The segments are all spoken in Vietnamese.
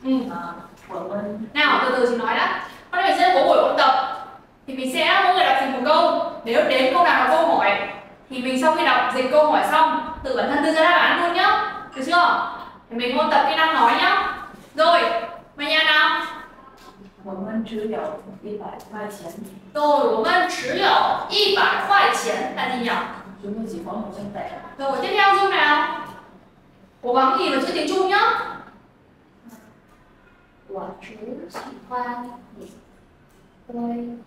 Nào từ từ chị nói đã. Hôm nay mình sẽ có buổi ôn tập thì mình sẽ mỗi người đọc dịch một câu. Nếu đến câu nào là câu hỏi thì mình sau khi đọc dịch câu hỏi xong tự bản thân đưa ra đáp án luôn nhá, được chưa? Thì mình ôn tập kỹ năng nói nhá. Rồi, mày nhà nào? 我们只有100块钱。 对，我们只有100块钱，大家讲。 chúng mình chỉ có 100 tệ. Rồi tiếp theo dung nào. Cố gắng nhìn vào chữ tiếng Trung nhá. 我只喜欢你对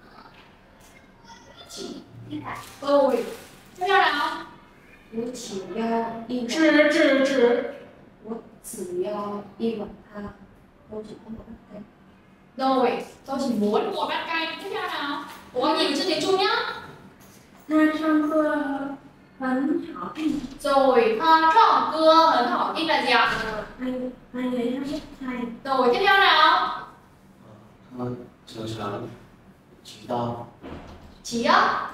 几100。 Rồi, tiếp theo nào. 我只要1碗。 只。 我只要1碗汤，我只要1碗汤。 Rồi, tôi chỉ muốn một bát canh. Tiếp theo nào. Cố gắng nhìn vào chữ tiếng Trung nhá. 他唱歌很好听。 Rồi,唱歌很好听 là gì ạ? anh ấy hát rất hay. Rồi, tiếp theo nào. 他常常迟到。 迟啊。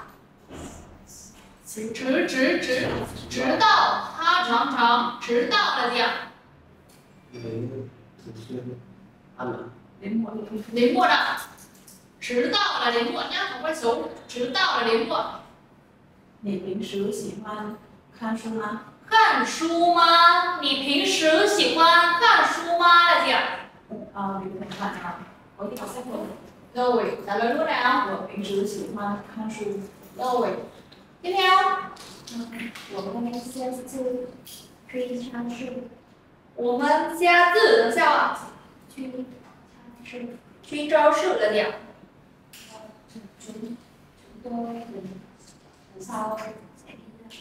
迟到，他常常迟到 là gì ạ? Thường xuyên ăn ạ. Đến muộn ạ.迟到 là đến muộn nhá, không phải số. 迟到 là đến muộn. 你平时喜欢看书吗？ 看书吗？你平时喜欢看书吗 là gì ạ? Mình thành bạn nào có thích đọc sách không? Rồi, trả lời luôn nào. 我平时喜欢看书。 Rồi, tiếp theo. 我们下次去超市。 我们下次等下ạ. 去超市。 去超市 là gì ạ? chúng tôi lần sau sẽ đi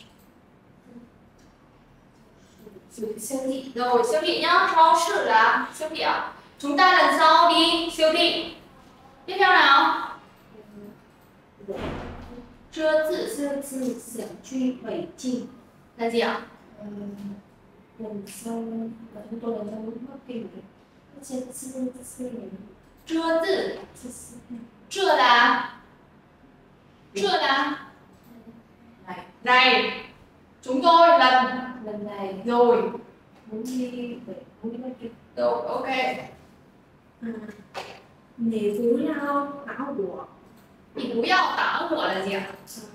siêu thị. Rồi, siêu thị nhá.超市 là siêu thị ạ. Chúng ta lần sau đi siêu thị. Tiếp theo nào. 这次想去北京 là gì ạ? lần sau là chúng tôi lần sau muốn Bắc Kinh.这次 Chưa là này. Chúng tôi lần này rồi. muốn đi Bắc Kinh. Rồi, ok. 你不要打我。 你不要打我 là gì ạ?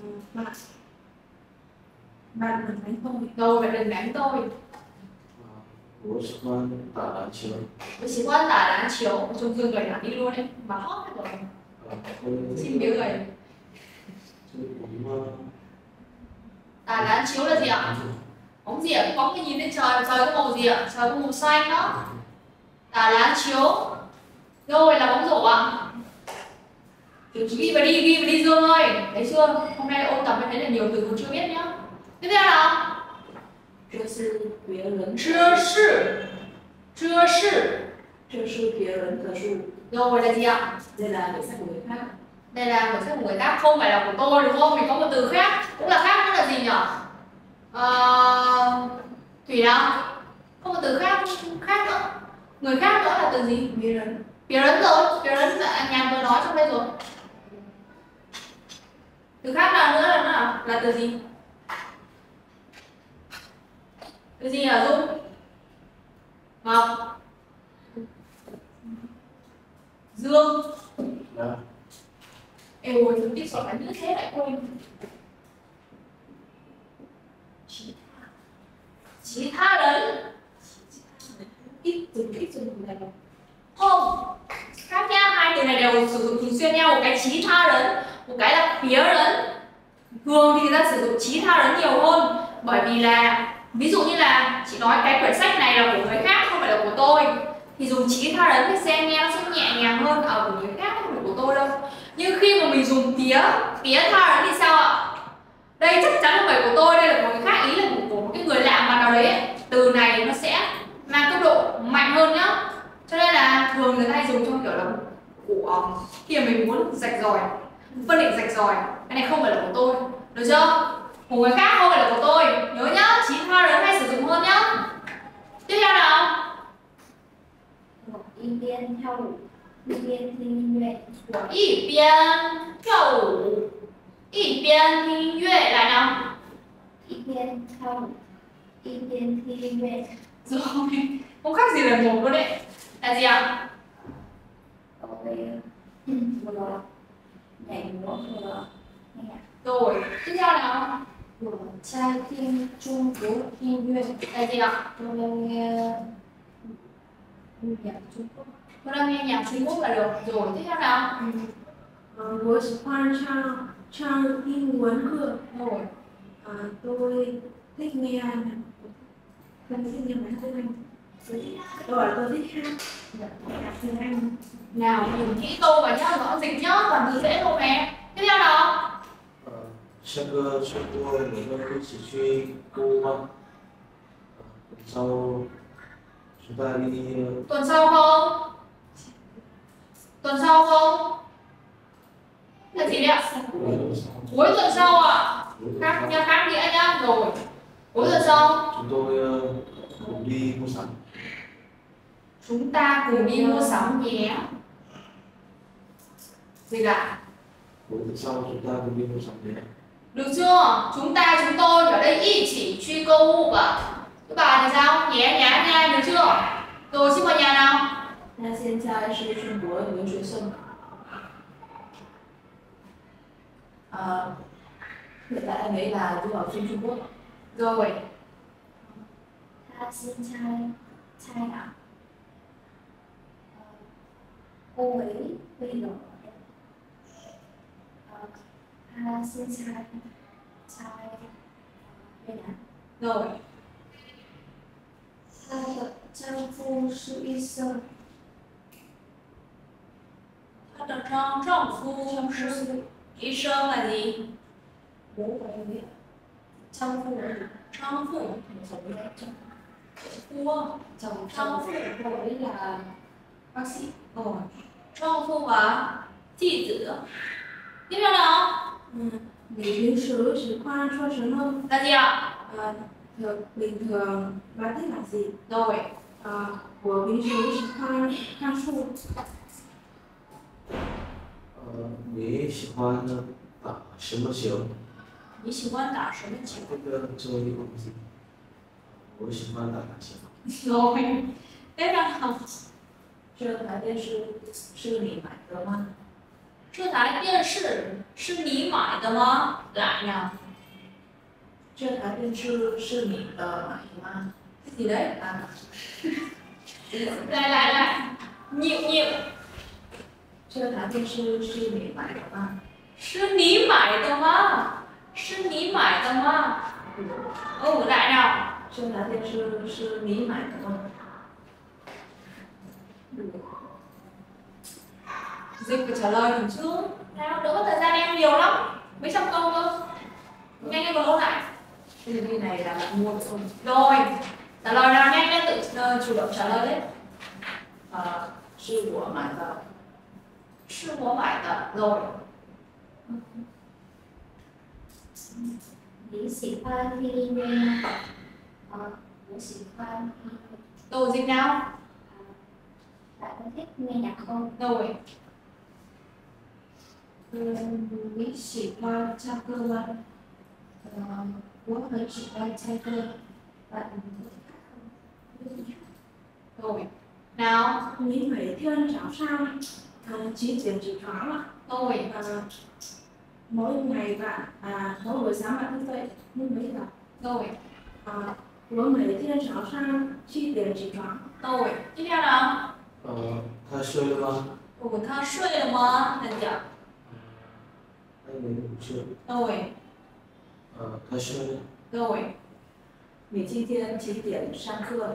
Bạn đừng đánh tôi. Rồi, bạn đừng đánh tôi. 我喜欢打篮球。 Tôi chỉ quan tả đá chiếu. Trông dương người nào đi luôn đấy. Mà hot hết rồi. Xin biếu người. Tả đá chiếu là gì ạ? Bóng gì ạ? Cái bóng cái nhìn lên trời. Trời có màu gì ạ? Trời có màu xanh đó. Tả đá chiếu. Rồi là bóng rổ ạ. Ghi vào đi Dương ơi. Thấy chưa? Hôm nay ôn tập mới thấy là nhiều từ còn chưa biết nhá. Tiếp theo nào. 这是别人。 这是别人的书。 Rồi là gì ạ? Đây là quyển sách của người khác. Đây là quyển sách của người khác, không phải là của tôi đúng không? Mình có một từ khác, cũng là khác, nó là gì nhỉ? Thủy nào? Có một từ khác nữa. Người khác nữa là từ gì? Biệt人rồi, biệt人là nhà vừa nói trong đây rồi. Từ khác nào nữa là từ gì? Từ gì hả Dung? Ngọc. Dương. Dạ. Ê ôi, phân tích giỏi là như thế lại quên. Chỉ tha人. Ít dùng này. Không. Khác nha, hai từ này đều sử dụng thường xuyên nhau. Một cái chí tha人, một cái là phía人. Thường thì người ta sử dụng chí tha人nhiều hơn. Bởi vì là ví dụ như là chị nói cái quyển sách này là của người khác, không phải là của tôi, thì dùng chí tha人thì xem nghe nó sẽ nhẹ nhàng hơn. Của người khác không phải của tôi đâu. Nhưng khi mà mình dùng phía tha人thì sao ạ? Đây chắc chắn không phải của tôi, đây là của người khác, ý là của một cái người lạ mặt nào đấy ấy. Từ này nó sẽ mang cấp độ mạnh hơn nhá. Cho nên là thường người ta hay dùng trong kiểu là của khi mà mình muốn rạch ròi, phân định rạch ròi. Cái này không phải là của tôi, được chưa? Của người khác không phải là của tôi. Nhớ nhá, chí tha人hay sử dụng hơn nhá. Tiếp theo nào. 我一边跳舞一边听音乐。 我一边跳舞一边听音乐，来nào. 一边跳舞一边听音乐。 Rồi, Không khác gì lần một luôn đấy. Là gì ạ? tôi vừa nhảy múa vừa nghe nhạc. Rồi, tiếp theo nào. Vừa trai听中国音乐 Là gì ạ? tôi nghe nhạc Trung Quốc. Tôi đang nghe nhạc Trung Quốc là được. Rồi, tiếp theo nào. 我喜欢唱英文歌。 Rồi, Tôi thích nghe tôi thích nghe bài tiếng Anh. Tôi thích hát tiếng Anh. nào nhìn kỹ câu vào nhá, rõ dịch nhá, toàn từ dễ thôi mẹ. Tiếp theo nào. 下个周末你们一起去购物吗？sau chúng ta đi Tuần sau không? Tuần sau không? Là gì đấy ạ? Cuối tuần sau ạ. Khác nha, khác nghĩa nhá. Rồi, cuối tuần sau chúng tôi cùng đi mua sắm. chúng ta cùng đi mua sắm nhé. Gì cả? Cuối tuần sau chúng ta cùng đi mua sắm nhé. Được chưa? Chúng tôi ở đây y chỉ truy câu cả. Các bạn thì sao? Nhé nhé nha, được chưa? Rồi xin mời nhà nào. 那现在是中国留学生。hiện tại anh ấy là du học sinh Trung Quốc. Rồi, 他现在在哪？cô ấy bây giờ他现在在越南。 rồi. 她的丈夫是医生。 她的丈夫是医生là gì? bố của em ấy丈夫丈夫 chồng ấy Phu chồng 丈夫 cô ấy là bác sĩ. Rồi, 丈夫 và chị tử. Tiếp theo nào. 你平时喜欢做什么？ Là gì ạ? Bình thường bạn thích làm gì? Rồi, 我平时喜欢看书。 你喜欢打什么球？ 你喜欢打什么球？ 这个最后一个问题，我喜欢打篮球。 Rồi, tiếp theo nào. 这台电视是你买的吗？ 这台电视是你买的吗？lại nào. 这台电视是你的买的吗？ Cái gì đấy? Lại. Nhịu. 这台电视是你买的吗？ 是你买的吗？是你买的吗？lại nào. 这台电视是你买的吗？ Dịch phải trả lời được chứ. Nào, đỡ mất thời gian em nhiều lắm. Mấy trăm câu cơ. Nhanh lên còn lâu lại. cái này là bạn mua được không? Rồi, trả lời nào nhanh lên tự chủ động trả lời đấy. 是我买的。 是我买的。rồi. 你喜欢听音乐吗？我喜欢听音乐。 Rồi dịch nào. Bạn có thích nghe nhạc không? Rồi, 你喜欢唱歌吗？我很喜欢唱歌。bạn rồi. Nào. 你每天早上几点起床啊？ Rồi, mỗi ngày bạn mỗi buổi sáng bạn thức dậy lúc mấy giờ? rồi. 我每天早上7点起床。 Rồi, tiếp theo nào. 他睡了吗？ 他睡了吗？là gì ạ? 他没有睡。 Rồi, 他睡了。 rồi. 你今天几点上课？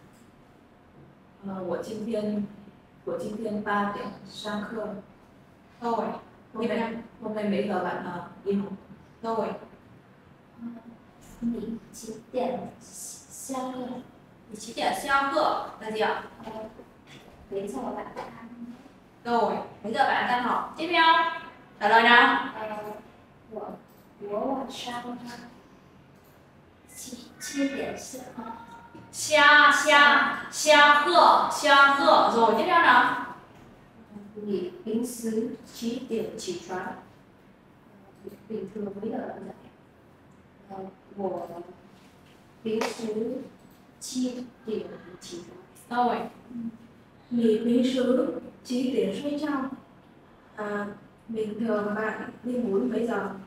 我今天8点上课。 Rồi, hôm nay mấy giờ bạn đi học? rồi. 你几点下课？ 你几点下课là gì ạ? mấy giờ bạn tan? Rồi, bây giờ bạn tan học. Tiếp theo, trả lời nào. 我晚上7点下课。 下课. Rồi, tiếp theo nào. 你平时几点起床？bình thường mấy giờ bạn dậy? 我平时7点起床。 Rồi. 你平时几点睡觉？bình thường bạn đi ngủ lúc mấy giờ?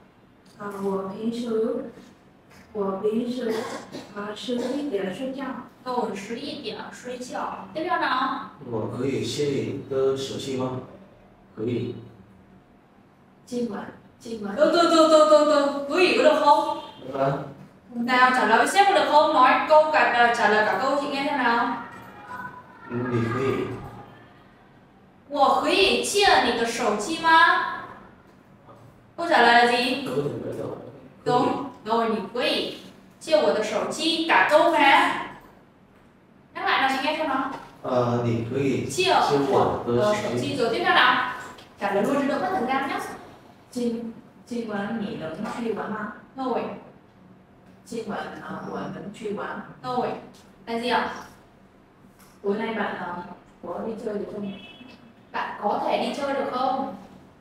我平时11点睡觉。 哦，11点睡觉。tiếp theo nào? 我可以借你的手机吗？可以。 今晚 Từ, gửi có được không? Nào trả lời với sếp có được không? Nói câu cả trả lời cả câu chị nghe xem nào. 你可以。 我可以借你的手机吗？ Câu trả lời là gì? Đúng. Rồi, 你可以借我的手机 cả câu mà. Nhắc lại nào chị nghe xem nào. 你可以借我的手机 rồi tiếp theo nào? Trả lời luôn cho đỡ mất thời gian nhé. 今晚你能去玩吗？ Rồi. 今晚我能去玩。 Rồi. Là gì ạ? Tối nay bạn có đi chơi được không? Bạn có thể đi chơi được không?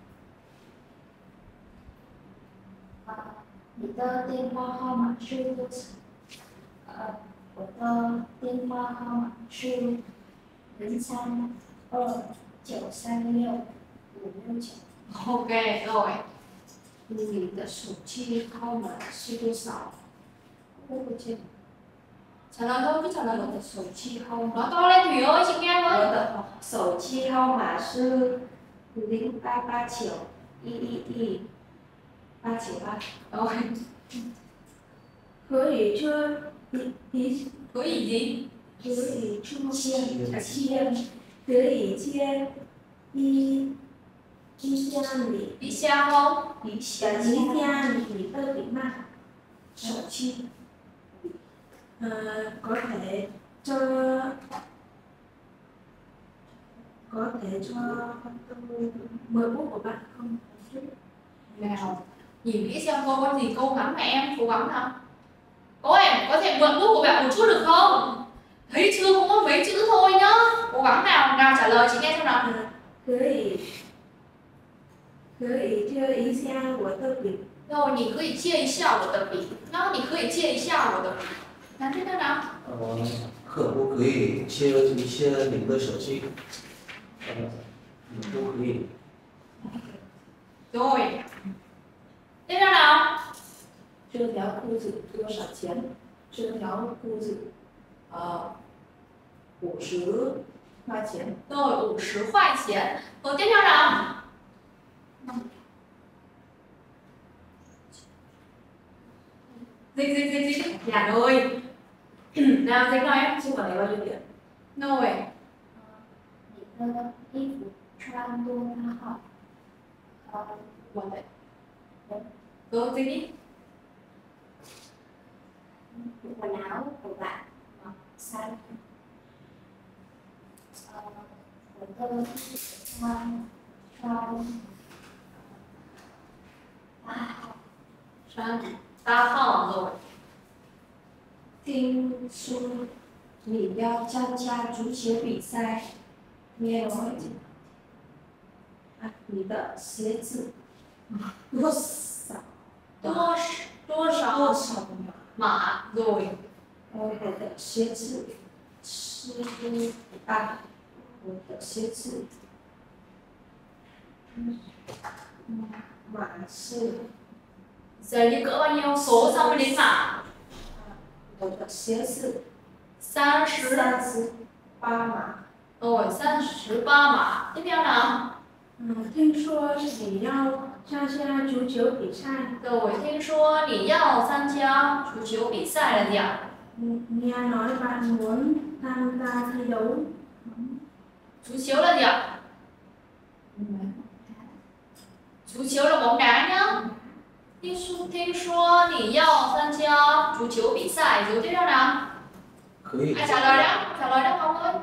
你的电话号码是多少？我的电话号码是0329365669。 Ok, rồi. 你的手机号码是多少？我不记得。 Trả lời thôi, cứ trả lời 我 thôi. 的手机号码。 Nói to lên Thủy ơi, chị nghe 我 với. 的手机号码是0889111898。 Rồi. 可以这一 Có ý gì? 可以这可以借一下你 Đi xe không? 一下你的笔吗？手机。có thể cho tôi mời bút của bạn không? Nào, nhìn kỹ xem cô có gì cố gắng mà em cố gắng nào. Cô em có thể mượn bút của bạn một chút được không? Thấy chưa, cũng có mấy chữ thôi nhá. Cố gắng nào, nào trả lời chị nghe xem nào. 可以借一下我的笔。 Rồi, 你可以借一下我的笔。然后你可以借一下我的笔。Làm thế nào? 可不可以借一些你的手机？不可以。 Rồi. Tiếp theo nào? 这条裤子多少钱？这条裤子50块钱。 Rồi, 50 块钱. Rồi tiếp theo nào? Dịch. Dạ rồi. Nào, dịch nói em. 今晚要1点。 Rồi. 你的衣服穿多大号？ 我的 Rồi, dịch đi. Quần áo của bạn mặc size của tôi穿 3号rồi. 听说你要参加足球比赛，nghe nói你的鞋子多少？ 多少码rồi. 我的鞋子是我的鞋子码是 Giày đi cỡ bao nhiêu? Số xong mới đến mã. 我的鞋子 38 码。 Rồi, 38 mã. Tiếp theo nào? 听说你要参加足球比赛。 Rồi, 听说你要参加足球比赛là gì ạ? Nghe nói bạn muốn tham gia thi đấu. 足球là gì ạ?足球là bóng đá nhá. 听说你要参加足球比赛 rồi tiếp theo nào? 可以。 Ai trả lời đó không ơi?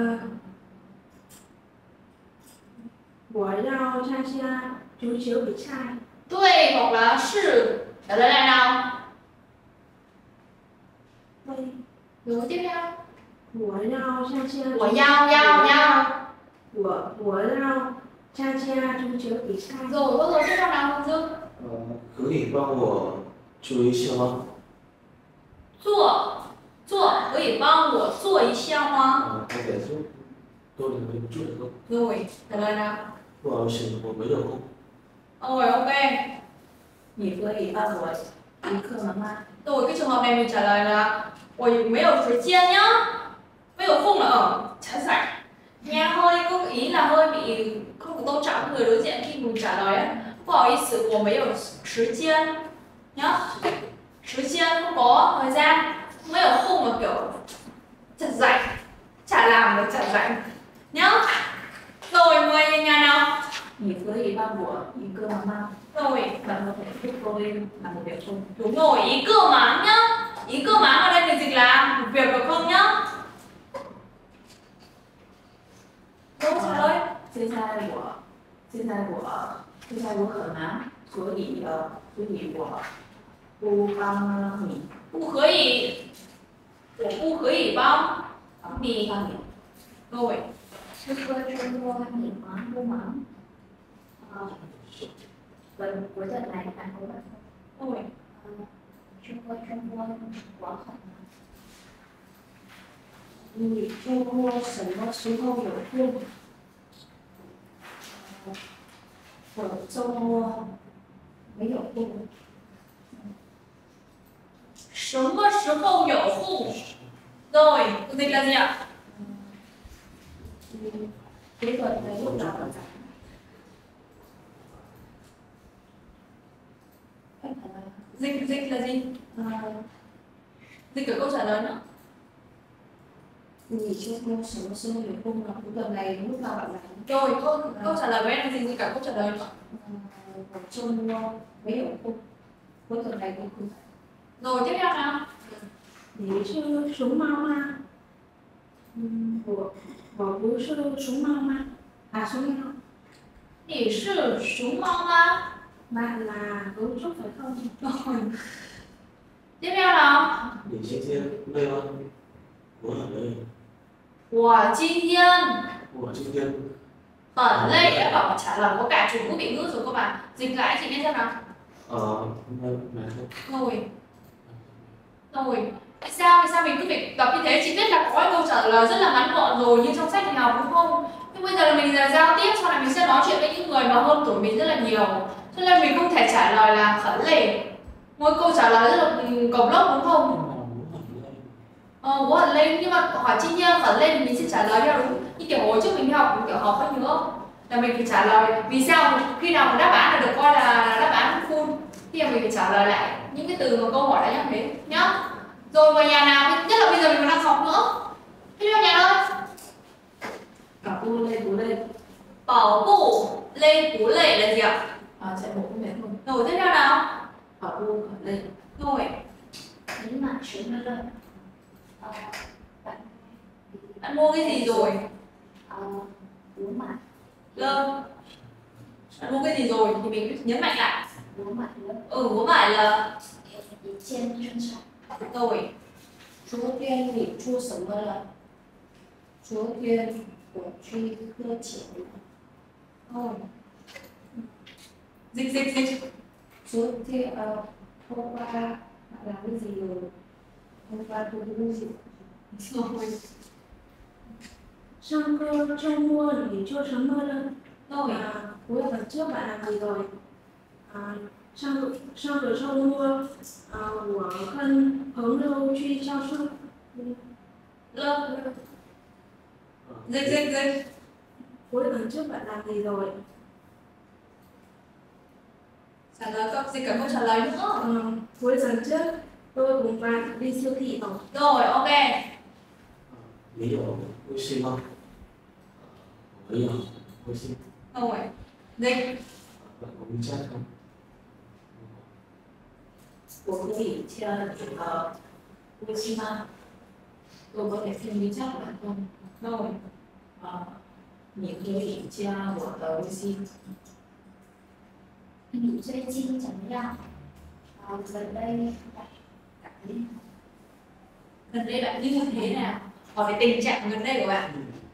我要参加足球比赛。 对 hoặc là 是 trả lời lại nào? 对， Rồi tiếp theo. 我要参加。 我要。 我要参加足球比赛。 Rồi tiếp theo nào? Dương. 可以帮我做一下吗？ 做可以帮我做一下吗？ Có thể giúp tôi được một chút được không? Rồi, trả lời nào. 不好意思，我没有空。 Rồi, ok. 你可以帮我一个忙吗？ Rồi, cái trường hợp này mình trả lời là ôi, mấy ở thời gian nhá. Mấy ở không là ở trả giải. Nghe hơi có ý là hơi bị không được tôn trọng người đối diện khi mình trả lời á. Không hảo ý sự của mấy ở thời gian nhá. Thời gian không có thời gian. Mấy ở không là kiểu chặt rảnh. Chả làm được chặt rảnh nhá. Rồi, mời nhà nào. 你可以帮我一个忙吗？ Rồi, bạn có thể giúp tôi làm một việc không? đúng rồi, ý cơ máng nhá. Ý cơ máng ở đây mình dịch là một việc được không nhá. Câu trả lời. 现在我很忙，所以我不帮你。 不可以，我不可以帮你。 帮你。 Rồi, 这个周末你忙不忙？ 我在来韩国。 rồi. 这个周末我很忙。 你周末什么时候有空？我周末没有空。 什么时候有空? Rồi, dịch là gì ạ? Cuối tuần này lúc nào rảnh? Dịch là gì? Dịch cả câu trả lời nữa. 你周末什么时候有空呢？cuối tuần này lúc nào bạn rảnh? Rồi, câu trả lời của em là gì? Dịch cả câu trả lời nữa. 我周末没有空。cuối tuần này không rảnh. Rồi, tiếp theo nào. 你是熊猫吗？我不是熊猫吗？à熊猫， 你是熊猫吗? bạn là gấu trúc phải không? Rồi. Tiếp theo nào. 你今天累吗？我很累。 我今天我今天很累. Đã bảo trả lời có cả chủ ngữ bị ngữ rồi các bạn. Dịch lại chị nghe xem nào. hôm nay mệt không? Rồi. Rồi. Tại sao mình cứ phải đọc như thế? Chị biết là có câu trả lời rất là ngắn gọn rồi như trong sách mình học đúng không? Nhưng bây giờ là mình là giao tiếp, sau này mình sẽ nói chuyện với những người mà hơn tuổi mình rất là nhiều. Cho nên mình không thể trả lời là khẩn lệ. Mỗi câu trả lời rất là cổng lốc đúng không? Bố hẳn lên, nhưng mà hỏi chi nha khẩn lên thì mình sẽ trả lời theo đúng. Như kiểu hồi trước mình đi học kiểu học hay nữa là mình phải trả lời vì sao khi nào mà đáp án là được coi là đáp án full thì mình phải trả lời lại những cái từ mà câu hỏi đã nhắc đến nhá. Rồi vào nhà nào, nhất là bây giờ mình còn đang học nữa. Tiếp theo nhà ơi. Bảo bu lên bú lên. Bảo bù lên bú lệ là gì ạ? Chạy bộ cũng mệt không? Rồi tiếp theo nào. Bảo bu khởi lên. Rồi. 你买什么了？ Bạn mua cái gì rồi? 我买 Lơ. Bạn mua cái gì rồi thì mình nhấn mạnh lại. 我买了 Bố买là 一件衬衫。 rồi. 昨天你做什么了？昨天我去喝酒了。 Rồi. Dịch. 昨天hôm qua bạn làm cái gì rồi? Hôm qua tôi đi uống rượu. Rồi. 上个周末你做什么了？ Rồi. cuối tuần trước bạn làm gì rồi? 上个周末我跟朋友去超市。 Lơ. Dịch. cuối tuần trước bạn làm gì rồi? Trả lời dịch cả câu trả lời nữa. cuối tuần trước tôi cùng bạn đi siêu thị rồi. Rồi, ok. 你有微信吗？我没有微信。 Rồi. Dịch. 我们加上。 我可以加你的微信吗？我可以添加你的吗？ Rồi. 你可以加我的微信。 你最近怎么样？gần đây Gần đây bạn như thế nào? Hỏi về tình trạng gần đây của bạn.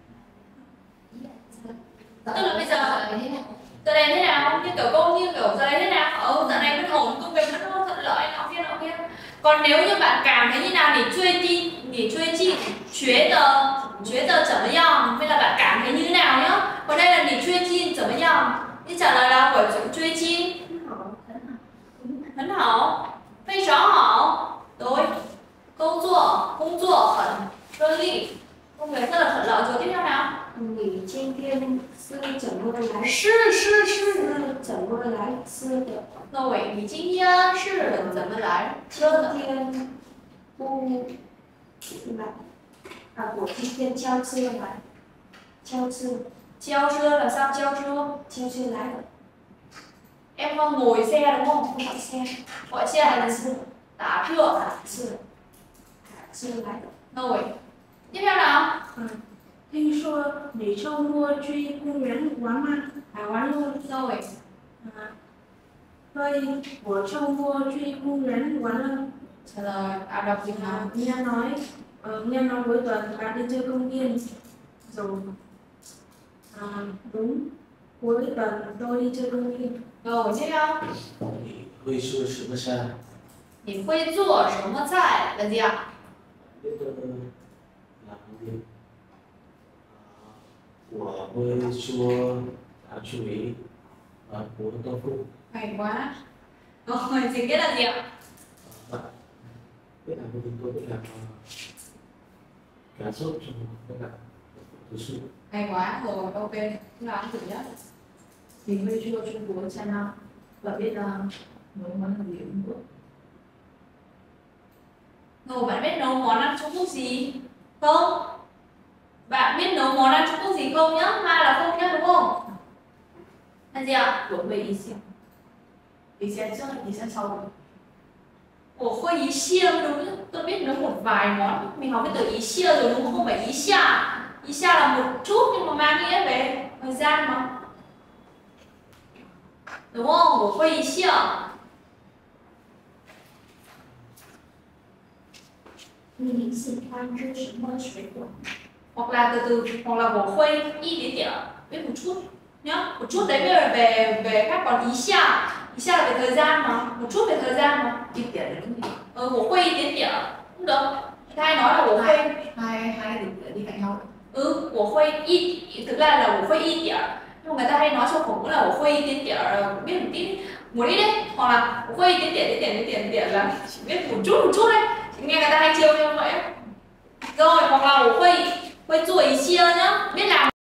Tức là bây giờ giờ này thế nào? Như kiểu cô như kiểu giờ này thế nào? Giờ này vẫn ổn, công việc vẫn thuận lợi, nọ kia. Còn nếu như bạn cảm thấy như nào,你最近觉得怎么样，hay là bạn cảm thấy như thế nào nhá. Còn đây là 你最近怎么样，你trả lời là của 最近很好，非常好。对，工作很顺利，công việc rất là thuận lợi. Rồi tiếp theo nào? 你今天是怎么来？ 是怎么来吃的？ rồi, 你今天是怎么来吃的？ 今天不来啊，我今天交车来，交车 là sao? 交车来的， em ngồi xe đúng không? gọi xe Gọi xe hay là打车？ 打车来的。 rồi, tiếp theo nào? 听说你周末去公园玩吗？玩了。 rồi, 对，我周末去公园玩了。 trả lời đọc gì nào? Nghe nói cuối tuần bạn đi chơi công viên rồi. Đúng, cuối tuần tôi đi chơi công viên. Rồi, tiếp theo. 你会做什么菜？ 你会做什么菜？là gì ạ? 那个两个我会做炸猪鱼薄豆腐。 Hay quá. Rồi, gì cái là gì ạ? Biết làm thì tôi biết làm cá sốt trong các bạn đồ súp. Hay quá, rồi ok, chúng ta ăn thử nhé. Mình会做中国菜吗？và biết nấu món gì Trung Quốc. Rồi bạn biết nấu món ăn Trung Quốc gì không? Bạn biết nấu món ăn Trung Quốc gì không nhá? Mai là không nhá đúng không? Là gì ạ? 我会一些，以前sau rồi. 我会一些đúng không? Tôi biết nấu một vài món. Mình học cái từ ý xia rồi đúng không? Không phải ý xa. Ý xa là một chút nhưng mà mang nghĩa về thời gian mà. Đúng không? 我会一些. Mình喜欢吃什么水果？ Hoặc là hoặc là 我会一点点, biết một chút nhá. Một chút đấy về các còn ý xa là về thời gian mà, một chút về thời gian mà. 一点零点， 我会一点点cũng được. Hay nói là 我会 hai cái điểm đi cạnh nhau. 我会一 thực ra là 我会一点, nhưng mà người ta hay nói trong khẩu ngữ là 我会一点点, biết một ít đấy, hoặc là 我会一点点 là chỉ biết một chút đấy. Nghe người ta hay trêu như vậy. Rồi hoặc là 我会做一些nhá, biết làm